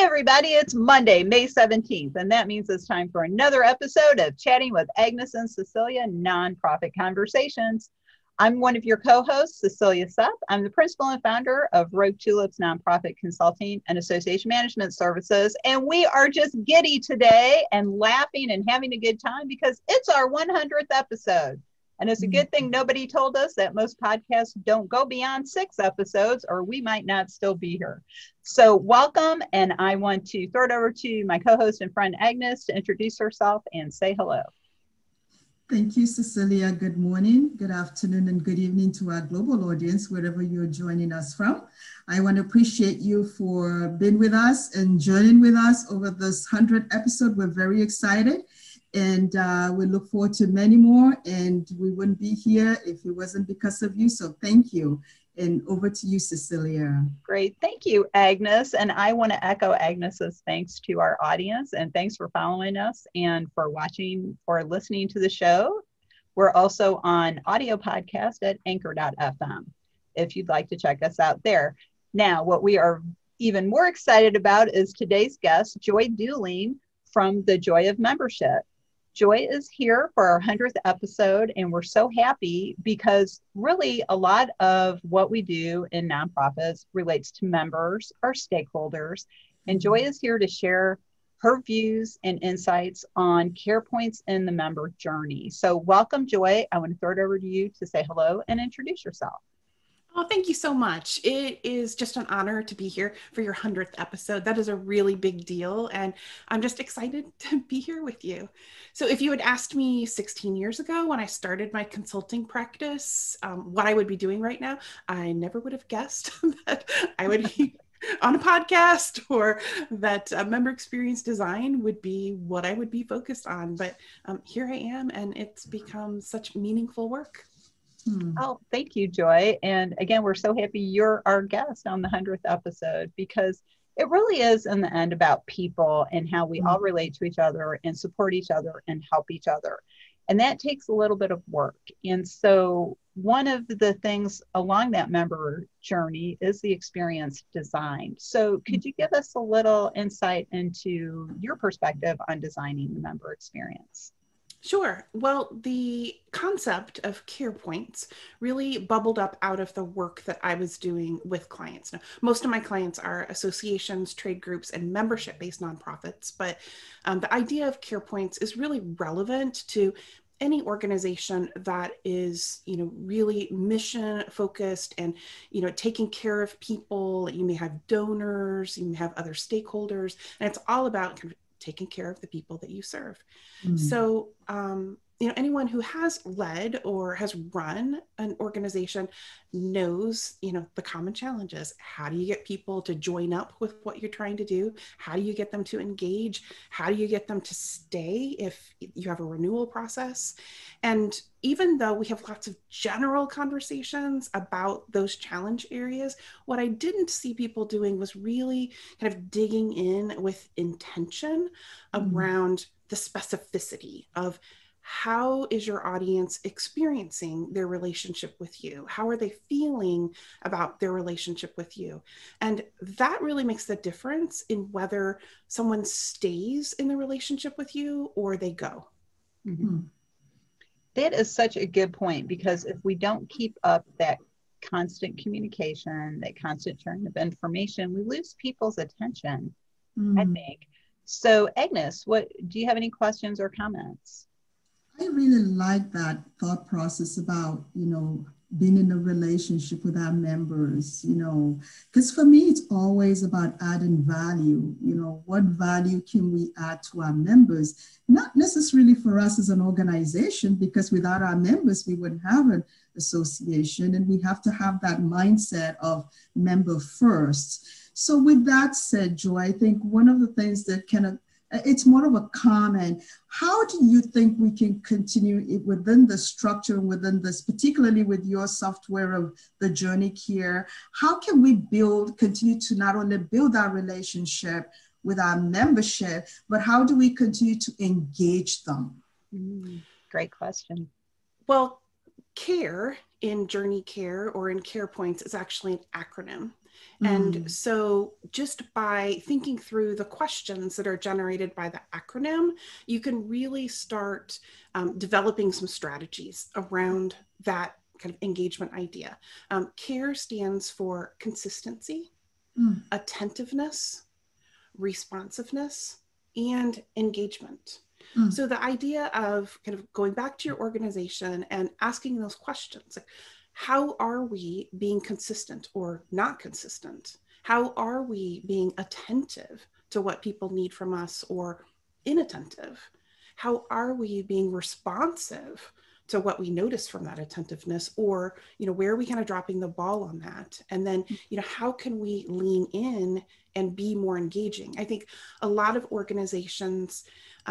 everybody, it's Monday, May 17th, and that means it's time for another episode of Chatting with Agnes and Cecilia Nonprofit Conversations. I'm one of your co-hosts, Cecilia Seth. I'm the principal and founder of Rogue Tulips Nonprofit Consulting and Association Management Services, and we are just giddy today and laughing and having a good time because it's our 100th episode. And it's a good thing nobody told us that most podcasts don't go beyond 6 episodes, or we might not still be here. So welcome, and I want to throw it over to my co-host and friend Agnes to introduce herself and say hello. Thank you, Cecilia. Good morning, good afternoon, and good evening to our global audience, wherever you're joining us from. I want to appreciate you for being with us and joining with us over this 100th episode. We're very excited. And we look forward to many more, and we wouldn't be here if it wasn't because of you. So thank you. And over to you, Cecilia. Great. Thank you, Agnes. And I want to echo Agnes's thanks to our audience, and thanks for following us and for watching or listening to the show. We're also on audio podcast at anchor.fm if you'd like to check us out there. Now, what we are even more excited about is today's guest, Joy Duling from the Joy of Membership. Joy is here for our 100th episode, and we're so happy because really a lot of what we do in nonprofits relates to members or stakeholders. And Joy is here to share her views and insights on Carepoints in the member journey. So welcome, Joy. I want to throw it over to you to say hello and introduce yourself. Oh, thank you so much. It is just an honor to be here for your 100th episode. That is a really big deal, and I'm just excited to be here with you. So if you had asked me 16 years ago when I started my consulting practice, what I would be doing right now, I never would have guessed that I would be on a podcast or that member experience design would be what I would be focused on. But here I am, and it's become such meaningful work. Oh, thank you, Joy. And again, we're so happy you're our guest on the 100th episode because it really is in the end about people and how we all relate to each other and support each other and help each other. And that takes a little bit of work. And so one of the things along that member journey is the experience design. So could you give us a little insight into your perspective on designing the member experience? Sure. Well, the concept of Carepoints really bubbled up out of the work that I was doing with clients. Now, most of my clients are associations, trade groups, and membership-based nonprofits, but the idea of Carepoints is really relevant to any organization that is, really mission focused and, taking care of people. You may have donors, you may have other stakeholders, and it's all about kind of taking care of the people that you serve. So, anyone who has led or has run an organization knows, the common challenges. How do you get people to join up with what you're trying to do? How do you get them to engage? How do you get them to stay if you have a renewal process? And even though we have lots of general conversations about those challenge areas, what I didn't see people doing was really kind of digging in with intention around the specificity of how is your audience experiencing their relationship with you? How are they feeling about their relationship with you? And that really makes the difference in whether someone stays in the relationship with you or they go. That is such a good point, because if we don't keep up that constant communication, that constant sharing of information, we lose people's attention, I think. So Agnes, do you have any questions or comments? I really like that thought process about, being in a relationship with our members, because for me, it's always about adding value. What value can we add to our members? Not necessarily for us as an organization, because without our members, we wouldn't have an association, and we have to have that mindset of member first. So with that said, Joy, I think one of the things that it's more of a comment. How do you think we can continue it within the structure, within this, particularly with your software of the Journey Care? How can we continue to not only build our relationship with our membership, but how do we continue to engage them? Great question. Well, CARE in Journey Care or in Carepoints is actually an acronym. And so just by thinking through the questions that are generated by the acronym, you can really start developing some strategies around that kind of engagement idea. CARE stands for consistency, attentiveness, responsiveness, and engagement. So the idea of kind of going back to your organization and asking those questions, like, how are we being consistent or not consistent? How are we being attentive to what people need from us or inattentive? How are we being responsive to what we notice from that attentiveness, or, where are we kind of dropping the ball on that? And then, how can we lean in and be more engaging? I think a lot of organizations,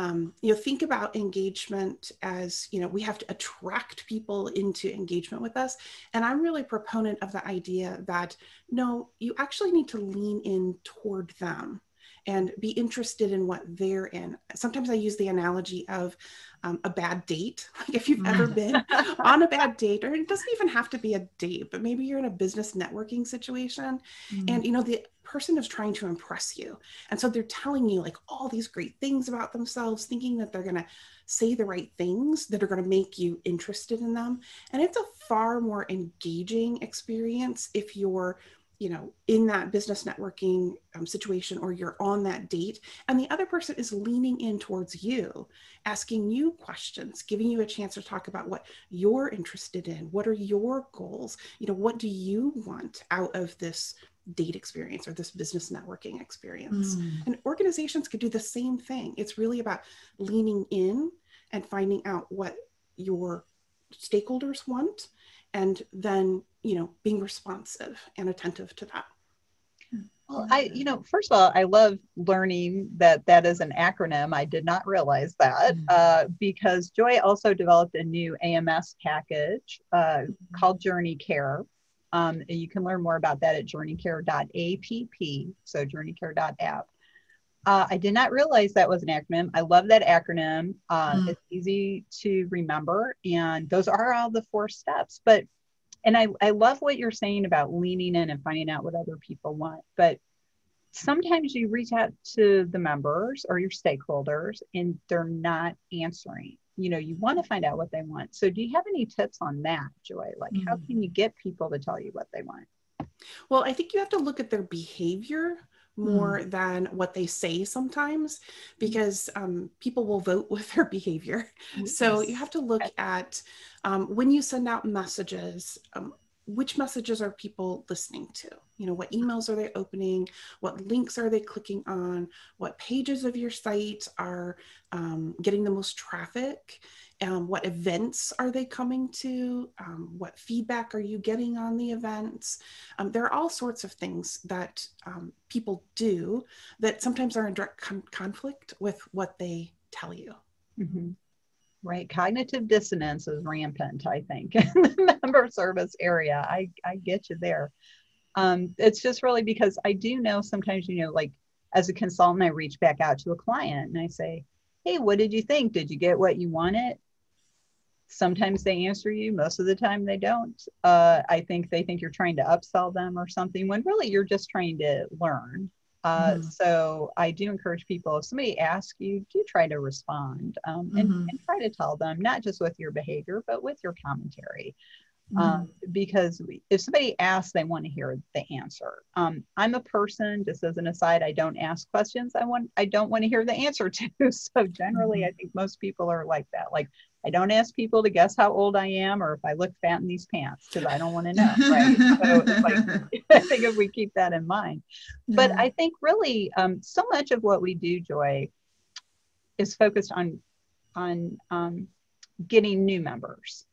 think about engagement as, we have to attract people into engagement with us. And I'm really a proponent of the idea that, no, you actually need to lean in toward them and be interested in what they're in. Sometimes I use the analogy of a bad date. Like if you've ever been on a bad date, or it doesn't even have to be a date, but maybe you're in a business networking situation and, the person is trying to impress you. And so they're telling you like all these great things about themselves, thinking that they're going to say the right things that are going to make you interested in them. And it's a far more engaging experience if you're in that business networking situation, or you're on that date and the other person is leaning in towards you, asking you questions, giving you a chance to talk about what you're interested in. What are your goals? What do you want out of this date experience or this business networking experience? And organizations could do the same thing. It's really about leaning in and finding out what your stakeholders want, and then, being responsive and attentive to that. Well, first of all, I love learning that is an acronym. I did not realize that because Joy also developed a new AMS package called Journey Care. You can learn more about that at journeycare.app. So journeycare.app. I did not realize that was an acronym. I love that acronym. It's easy to remember. And those are all the 4 steps. And I love what you're saying about leaning in and finding out what other people want. But sometimes you reach out to the members or your stakeholders and they're not answering. You want to find out what they want. So do you have any tips on that, Joy? Like how can you get people to tell you what they want? Well, I think you have to look at their behavior more than what they say sometimes, because people will vote with their behavior. So you have to look at when you send out messages, which messages are people listening to? What emails are they opening? What links are they clicking on? What pages of your site are getting the most traffic? What events are they coming to? What feedback are you getting on the events? There are all sorts of things that people do that sometimes are in direct conflict with what they tell you. Right. Cognitive dissonance is rampant, I think, in the member service area. I get you there. It's just really because I do know sometimes, like as a consultant, I reach back out to a client and I say, hey, what did you think? Did you get what you wanted? Sometimes they answer you. Most of the time they don't. I think they think you're trying to upsell them or something when really you're just trying to learn. So I do encourage people, if somebody asks you, do try to respond and try to tell them, not just with your behavior, but with your commentary. Because if somebody asks, they want to hear the answer. I'm a person, just as an aside, I don't ask questions I don't want to hear the answer to. So generally, I think most people are like that. Like, I don't ask people to guess how old I am or if I look fat in these pants because I don't want to know, right? So it's like, I think if we keep that in mind. But I think really so much of what we do, Joy, is focused on getting new members.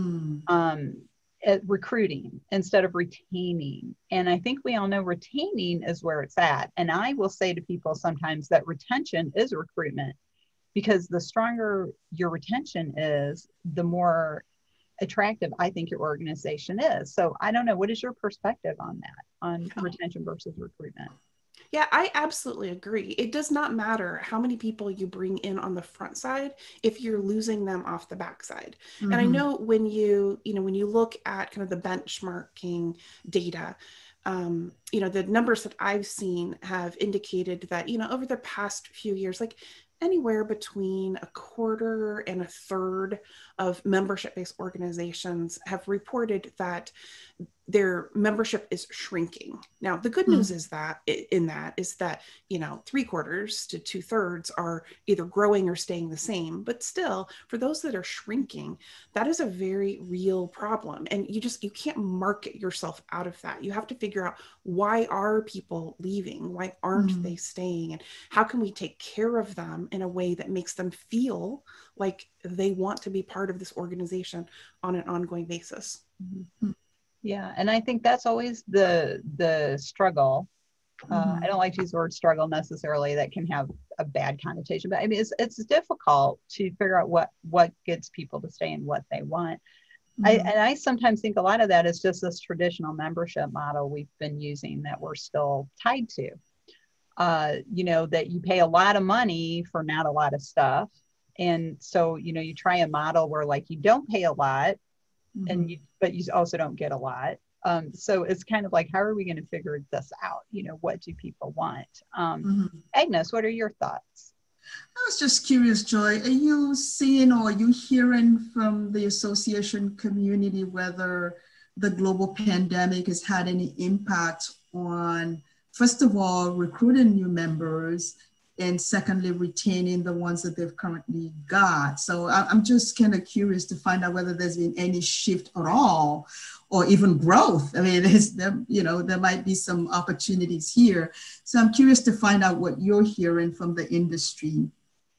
At recruiting instead of retaining. And I think we all know retaining is where it's at. And I will say to people sometimes that retention is recruitment, because the stronger your retention is, the more attractive I think your organization is. So I don't know, what is your perspective on that, on retention versus recruitment? Yeah, I absolutely agree. It does not matter how many people you bring in on the front side if you're losing them off the backside. And I know when you look at kind of the benchmarking data, the numbers that I've seen have indicated that, over the past few years, like anywhere between a quarter and a third of membership-based organizations have reported that their membership is shrinking. Now, the good news is that 3/4 to 2/3 are either growing or staying the same. But still, for those that are shrinking, that is a very real problem. And you can't market yourself out of that. You have to figure out, why are people leaving? Why aren't they staying? And how can we take care of them in a way that makes them feel like they want to be part of this organization on an ongoing basis? Yeah, and I think that's always the struggle. I don't like to use the word struggle necessarily. That can have a bad connotation, but I mean, it's difficult to figure out what gets people to stay and what they want. I sometimes think a lot of that is just this traditional membership model we've been using that we're still tied to. That you pay a lot of money for not a lot of stuff. And so, you try a model where like you don't pay a lot, but you also don't get a lot. So it's kind of like, how are we going to figure this out? What do people want? Agnes, what are your thoughts? I was just curious, Joy, are you seeing or are you hearing from the association community whether the global pandemic has had any impact on, first of all, recruiting new members, and secondly, retaining the ones that they've currently got? So I'm just kind of curious to find out whether there's been any shift at all, or even growth. I mean, there might be some opportunities here. So I'm curious to find out what you're hearing from the industry.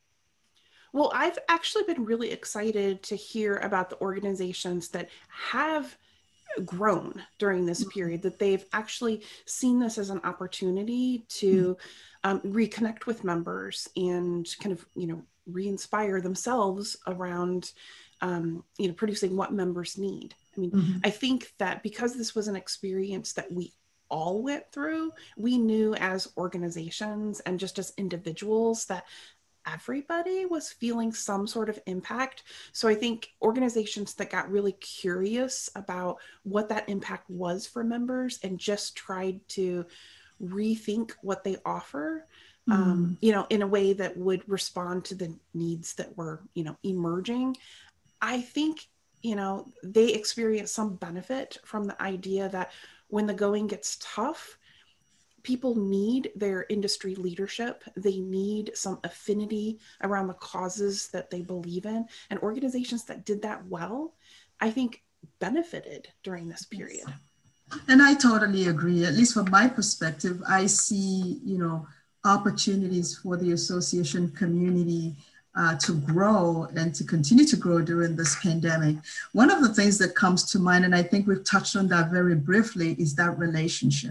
Well, I've actually been really excited to hear about the organizations that have grown during this period, that they've actually seen this as an opportunity to reconnect with members and kind of, re-inspire themselves around, producing what members need. I mean, I think that because this was an experience that we all went through, we knew as organizations and just as individuals that everybody was feeling some sort of impact. So I think organizations that got really curious about what that impact was for members and just tried to rethink what they offer, in a way that would respond to the needs that were, emerging. I think, they experience some benefit from the idea that when the going gets tough, people need their industry leadership. They need some affinity around the causes that they believe in. And organizations that did that well, I think, benefited during this period. And I totally agree. At least from my perspective, I see, opportunities for the association community to grow and to continue to grow during this pandemic. One of the things that comes to mind, and I think we've touched on that very briefly, is that relationship.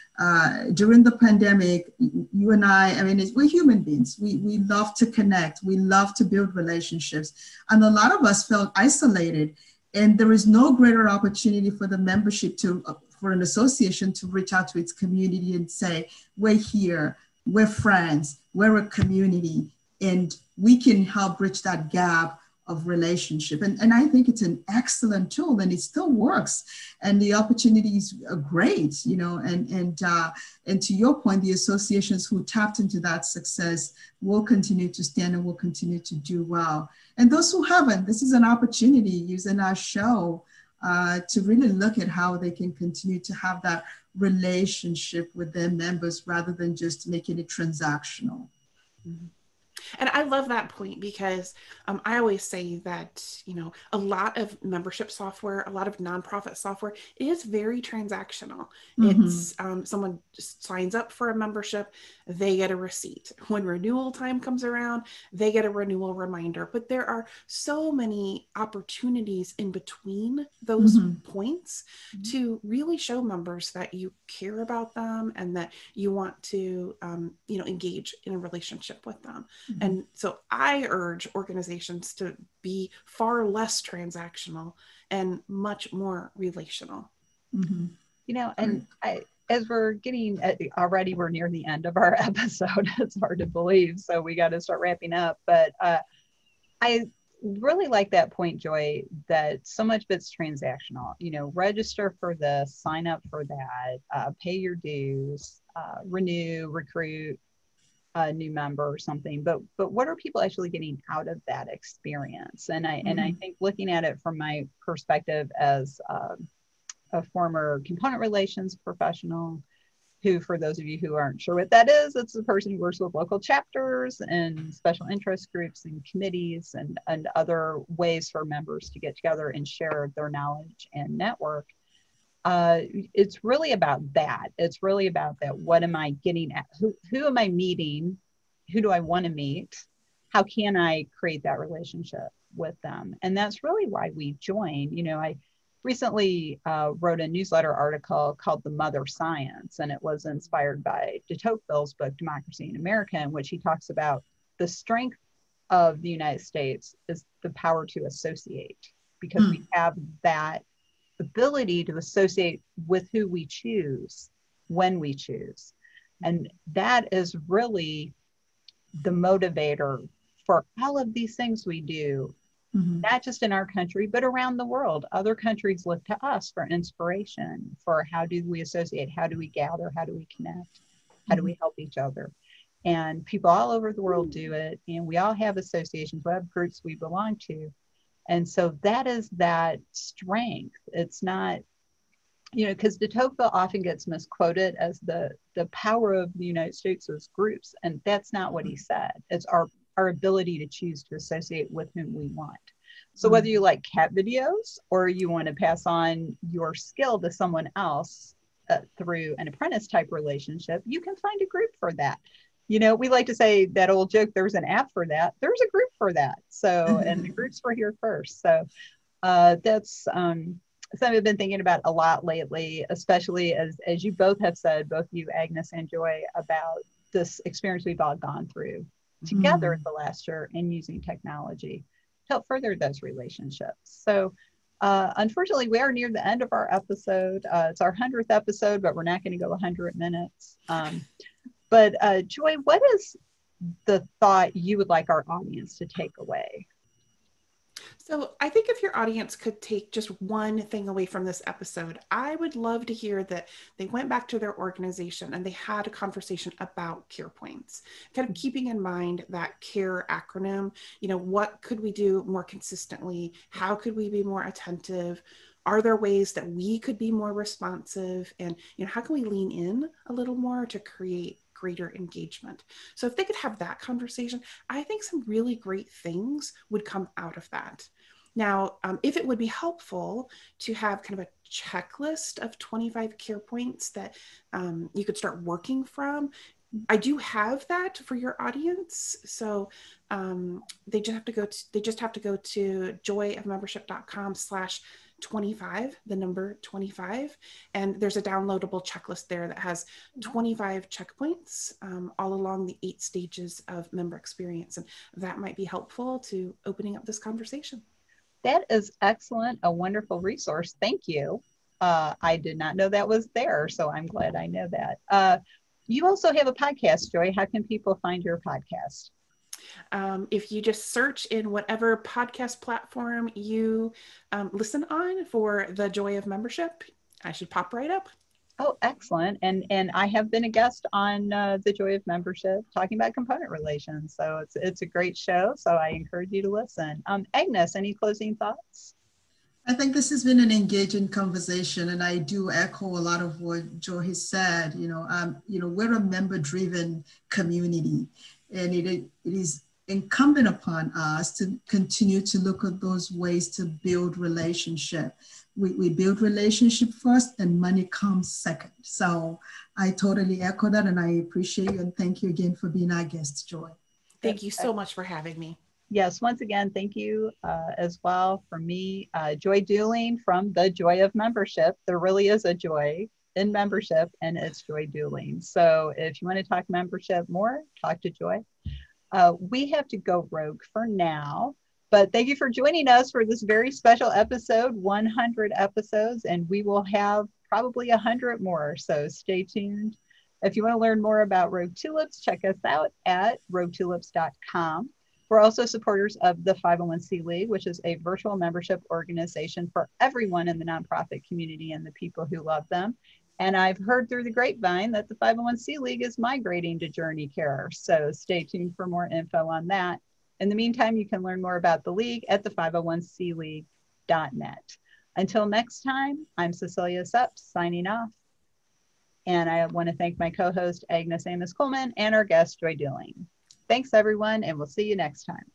During the pandemic, you and I mean, we're human beings. We love to connect. We love to build relationships. And a lot of us felt isolated. And there is no greater opportunity for the membership for an association to reach out to its community and say, we're here, we're friends, we're a community, and we can help bridge that gap of relationship. And I think it's an excellent tool, and it still works. And the opportunities are great, and to your point, the associations who tapped into that success will continue to stand and will continue to do well. And those who haven't, this is an opportunity using our show to really look at how they can continue to have that relationship with their members rather than just making it transactional. Mm-hmm. And I love that point because I always say that, a lot of membership software, a lot of nonprofit software is very transactional. It's someone just signs up for a membership, they get a receipt. When renewal time comes around, they get a renewal reminder. But there are so many opportunities in between those points to really show members that you care about them and that you want to, engage in a relationship with them. And so I urge organizations to be far less transactional and much more relational. And as we're getting already, we're near the end of our episode. It's hard to believe. So we got to start wrapping up. But really like that point, Joy, that so much of it's transactional. Register for this, sign up for that, pay your dues, renew, recruit a new member or something. But what are people actually getting out of that experience? And I think looking at it from my perspective as a former component relations professional, who, for those of you who aren't sure what that is, it's the person who works with local chapters and special interest groups and committees and other ways for members to get together and share their knowledge and network. It's really about that. It's really about that. What am I getting at? Who am I meeting? Who do I want to meet? How can I create that relationship with them? And that's really why we join. I recently wrote a newsletter article called The Mother Science, and it was inspired by de Tocqueville's book, Democracy in America, in which he talks about the strength of the United States is the power to associate, because we have that ability to associate with who we choose when we choose. And that is really the motivator for all of these things we do. Not just in our country, but around the world. Other countries look to us for inspiration, for how do we associate? How do we gather? How do we connect? How do we help each other? And people all over the world do it. And we all have associations, we have groups we belong to. And so that is that strength. It's not, because de Tocqueville often gets misquoted as the power of the United States as groups. And that's not what he said. It's our ability to choose to associate with whom we want. So whether you like cat videos or you want to pass on your skill to someone else through an apprentice type relationship, you can find a group for that. We like to say that old joke, there's an app for that. There's a group for that. So, and the groups were here first. So that's something I've been thinking about a lot lately, especially as you both have said, both you, Agnes and Joy, about this experience we've all gone through together the last year and using technology to help further those relationships. So unfortunately, we are near the end of our episode. It's our 100th episode, but we're not going to go 100 minutes. But Joy, what is the thought you would like our audience to take away? So I think if your audience could take just one thing away from this episode, I would love to hear that they went back to their organization and they had a conversation about Carepoints, kind of keeping in mind that CARE acronym. What could we do more consistently? How could we be more attentive? Are there ways that we could be more responsive? And how can we lean in a little more to create greater engagement? So if they could have that conversation, I think some really great things would come out of that. Now, if it would be helpful to have kind of a checklist of 25 care points that you could start working from, I do have that for your audience. So they just have to go to joyofmembership.com/25, the number 25. And there's a downloadable checklist there that has 25 checkpoints all along the 8 stages of member experience. And that might be helpful to opening up this conversation. That is excellent. A wonderful resource. Thank you. I did not know that was there, so I'm glad I know that. You also have a podcast, Joy. How can people find your podcast? If you just search in whatever podcast platform you listen on for The Joy of Membership, I should pop right up. Oh, excellent. And I have been a guest on The Joy of Membership talking about component relations. So it's a great show. So I encourage you to listen. Agnes, any closing thoughts? I think this has been an engaging conversation, and I do echo a lot of what Joy has said. We're a member-driven community, and it is incumbent upon us to continue to look at those ways to build relationship. We build relationship first, and money comes second. So I totally echo that, and I appreciate you, and thank you again for being our guest, Joy. Thank you so much for having me. Yes, once again, thank you as well from me, Joy Duling from The Joy of Membership. There really is a joy in membership, and it's Joy Duling. So if you want to talk membership more, talk to Joy. We have to go rogue for now, but thank you for joining us for this very special episode, 100 episodes, and we will have probably 100 more, so stay tuned. If you want to learn more about Rogue Tulips, check us out at roguetulips.com. We're also supporters of the 501c League, which is a virtual membership organization for everyone in the nonprofit community and the people who love them. And I've heard through the grapevine that the 501c League is migrating to Journey Care. So stay tuned for more info on that. In the meantime, you can learn more about the League at the 501cleague.net. Until next time, I'm Cecilia Sepp signing off. And I want to thank my co-host, Agnes Amos Coleman, and our guest, Joy Duling. Thanks, everyone, and we'll see you next time.